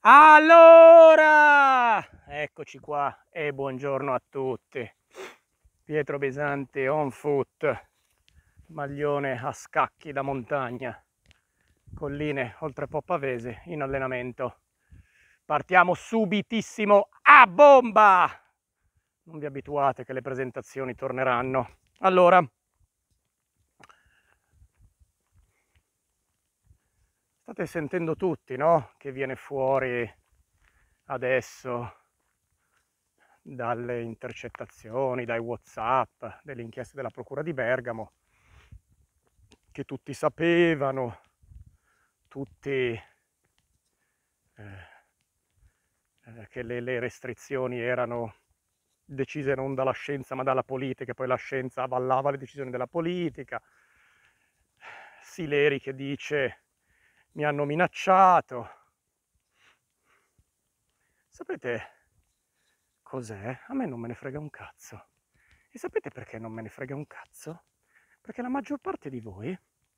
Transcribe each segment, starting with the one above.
Allora, eccoci qua e buongiorno a tutti. Pietro Pesante on foot, maglione a scacchi da montagna, colline oltre Po Pavese in allenamento. Partiamo subitissimo a bomba! Non vi abituate che le presentazioni torneranno. Allora, state sentendo tutti, no? Che viene fuori adesso dalle intercettazioni, dai WhatsApp, delle inchieste della Procura di Bergamo, che tutti sapevano, tutti che le restrizioni erano decise non dalla scienza ma dalla politica, poi la scienza avallava le decisioni della politica. Sileri che dice mi hanno minacciato. Sapete cos'è? A me non me ne frega un cazzo. E sapete perché non me ne frega un cazzo? Perché la maggior parte di voi,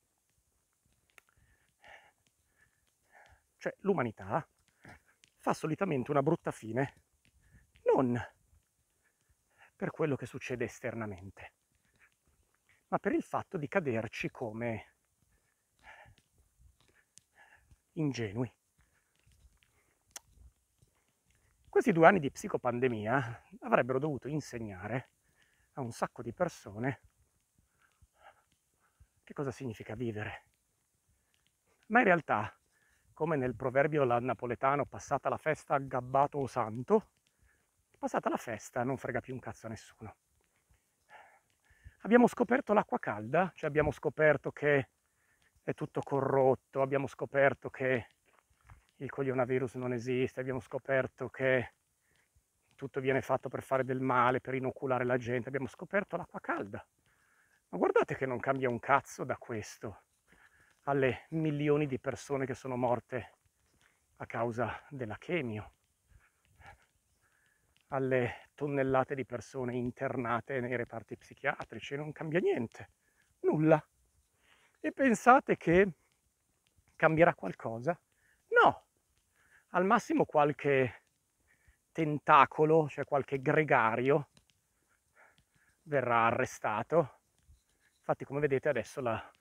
cioè l'umanità, fa solitamente una brutta fine, non per quello che succede esternamente, ma per il fatto di caderci come ingenui. Questi 2 anni di psicopandemia avrebbero dovuto insegnare a un sacco di persone che cosa significa vivere. Ma in realtà, come nel proverbio napoletano, passata la festa aggabbato o santo, passata la festa non frega più un cazzo a nessuno. Abbiamo scoperto l'acqua calda, cioè abbiamo scoperto che è tutto corrotto, abbiamo scoperto che il coronavirus non esiste, abbiamo scoperto che tutto viene fatto per fare del male, per inoculare la gente, abbiamo scoperto l'acqua calda. Ma guardate che non cambia un cazzo da questo alle milioni di persone che sono morte a causa della chemio, alle tonnellate di persone internate nei reparti psichiatrici, non cambia niente, nulla. E pensate che cambierà qualcosa? No, al massimo qualche tentacolo, cioè qualche gregario, verrà arrestato. Infatti, come vedete, adesso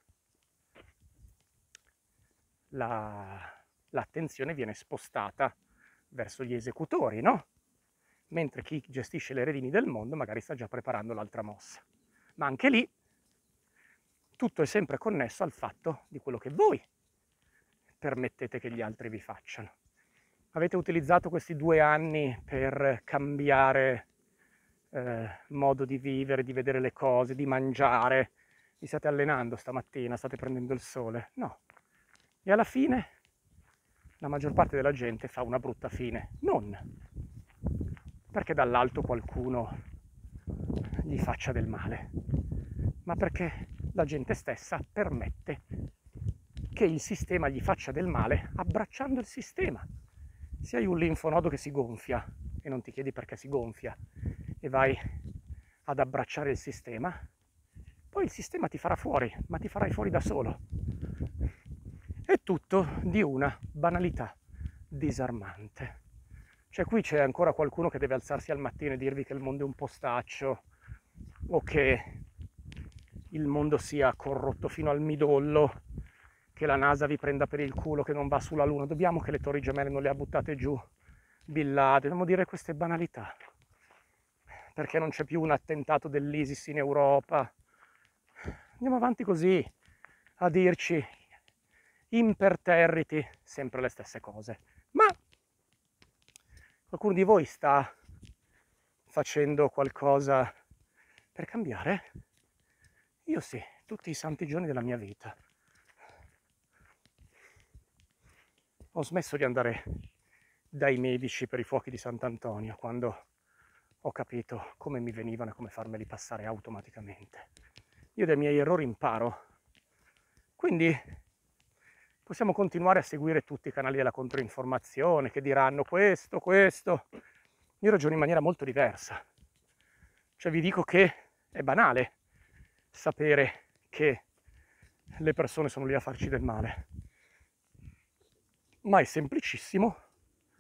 l'attenzione viene spostata verso gli esecutori, no? Mentre chi gestisce le redini del mondo magari sta già preparando l'altra mossa. Ma anche lì tutto è sempre connesso al fatto di quello che voi permettete che gli altri vi facciano. Avete utilizzato questi 2 anni per cambiare modo di vivere, di vedere le cose, di mangiare. Vi state allenando stamattina, state prendendo il sole? No. E alla fine la maggior parte della gente fa una brutta fine. Non perché dall'alto qualcuno gli faccia del male, ma perché la gente stessa permette che il sistema gli faccia del male abbracciando il sistema. Se hai un linfonodo che si gonfia e non ti chiedi perché si gonfia e vai ad abbracciare il sistema, poi il sistema ti farà fuori, ma ti farai fuori da solo. È tutto di una banalità disarmante. Cioè qui c'è ancora qualcuno che deve alzarsi al mattino e dirvi che il mondo è un postaccio o che il mondo sia corrotto fino al midollo, che la NASA vi prenda per il culo, che non va sulla Luna. Dobbiamo che le Torri Gemelle non le ha buttate giù Bin Laden. Dobbiamo dire queste banalità, perché non c'è più un attentato dell'ISIS in Europa. Andiamo avanti così a dirci imperterriti sempre le stesse cose. Ma qualcuno di voi sta facendo qualcosa per cambiare? Io sì, tutti i santi giorni della mia vita. Ho smesso di andare dai medici per i fuochi di Sant'Antonio quando ho capito come mi venivano e come farmeli passare automaticamente. Io dai miei errori imparo. Quindi possiamo continuare a seguire tutti i canali della controinformazione che diranno questo. Io ragiono in maniera molto diversa. Cioè vi dico che è banale sapere che le persone sono lì a farci del male, ma è semplicissimo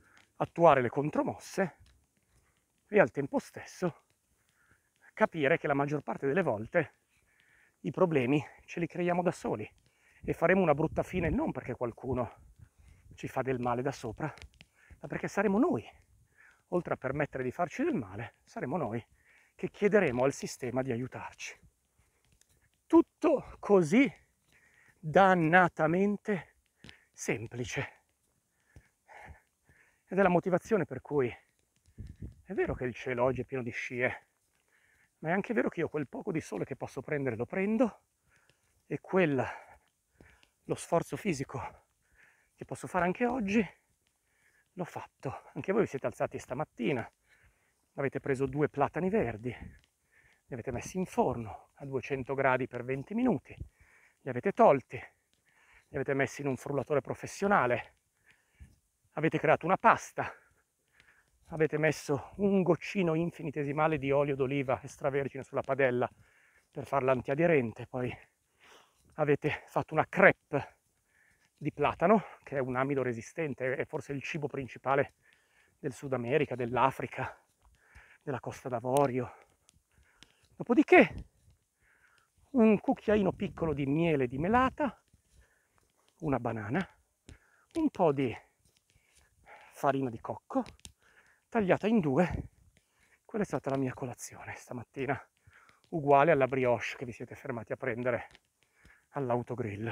attuare le contromosse e al tempo stesso capire che la maggior parte delle volte i problemi ce li creiamo da soli e faremo una brutta fine non perché qualcuno ci fa del male da sopra, ma perché saremo noi, oltre a permettere di farci del male, saremo noi che chiederemo al sistema di aiutarci. Tutto così dannatamente semplice. Ed è la motivazione per cui è vero che il cielo oggi è pieno di scie, ma è anche vero che io quel poco di sole che posso prendere lo prendo e lo sforzo fisico che posso fare anche oggi l'ho fatto. Anche voi vi siete alzati stamattina, avete preso 2 platani verdi, li avete messi in forno a 200 gradi per 20 minuti, li avete tolti, li avete messi in un frullatore professionale, avete creato una pasta, avete messo un goccino infinitesimale di olio d'oliva extravergine sulla padella per farla antiaderente, poi avete fatto una crepe di platano, che è un amido resistente, è forse il cibo principale del Sud America, dell'Africa, della Costa d'Avorio. Dopodiché un cucchiaino piccolo di miele di melata, una banana, un po' di farina di cocco tagliata in 2. Quella è stata la mia colazione stamattina, uguale alla brioche che vi siete fermati a prendere all'autogrill.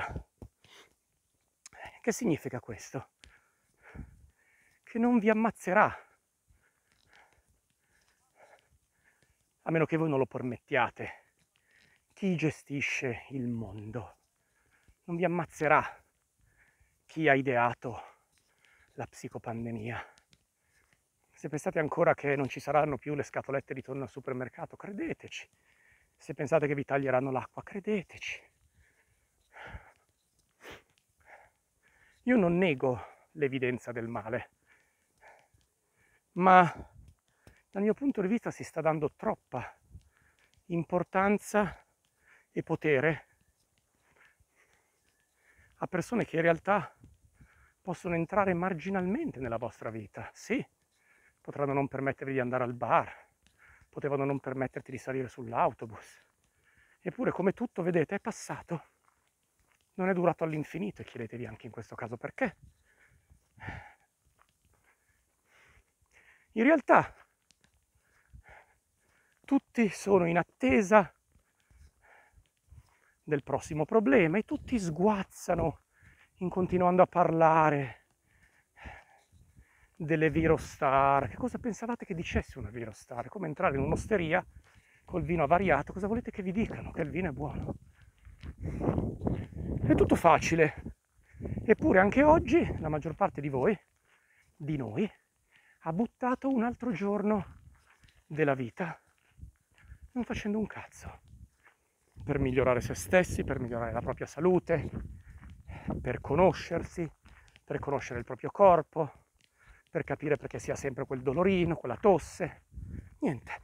Che significa questo? Che non vi ammazzerà, a meno che voi non lo permettiate, chi gestisce il mondo. Non vi ammazzerà chi ha ideato la psicopandemia. Se pensate ancora che non ci saranno più le scatolette di tonno al supermercato, credeteci. Se pensate che vi taglieranno l'acqua, credeteci. Io non nego l'evidenza del male, ma dal mio punto di vista si sta dando troppa importanza e potere a persone che in realtà possono entrare marginalmente nella vostra vita. Sì, potranno non permettervi di andare al bar, potevano non permetterti di salire sull'autobus. Eppure, come tutto, vedete, è passato. Non è durato all'infinito e chiedetevi anche in questo caso perché. In realtà tutti sono in attesa del prossimo problema e tutti sguazzano in continuando a parlare delle virostar. Che cosa pensavate che dicesse una virostar? È come entrare in un'osteria col vino avariato. Cosa volete che vi dicano? Che il vino è buono. È tutto facile. Eppure anche oggi la maggior parte di voi, di noi, ha buttato un altro giorno della vita non facendo un cazzo per migliorare se stessi, per migliorare la propria salute, per conoscersi, per conoscere il proprio corpo, per capire perché si ha sempre quel dolorino, quella tosse. Niente.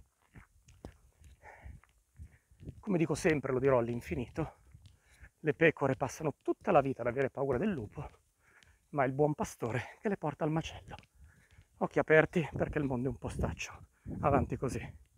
Come dico sempre, lo dirò all'infinito, le pecore passano tutta la vita ad avere paura del lupo, ma è il buon pastore che le porta al macello. Occhi aperti perché il mondo è un postaccio. Avanti così.